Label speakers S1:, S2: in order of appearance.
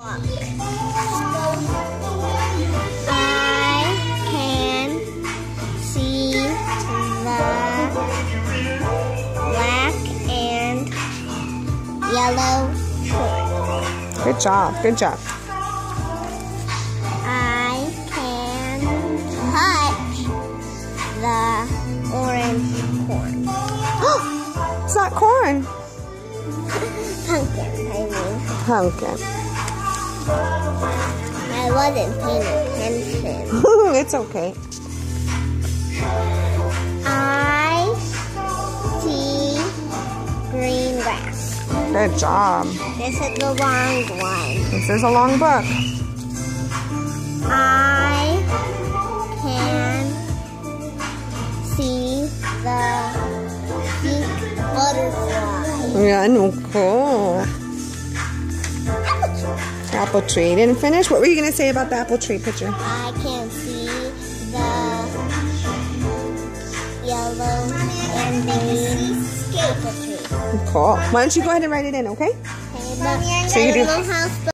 S1: I can see the black and yellow corn.
S2: Good job. Good job.
S1: I can touch the orange corn.
S2: It's not corn.
S1: Pumpkin, I mean.
S2: Pumpkin.
S1: I wasn't paying attention.
S2: It's okay.
S1: I see green grass.
S2: Good job.
S1: This is the long one.
S2: This is a long book.
S1: I can see the pink butterfly.
S2: Yeah, no, cool. Apple tree. Didn't finish? What were you going to say about the apple tree picture?
S1: I can see the yellow and green apple tree.
S2: Cool. Why don't you go ahead and write it in, okay?
S1: Okay, but
S2: So you do-
S1: I don't know how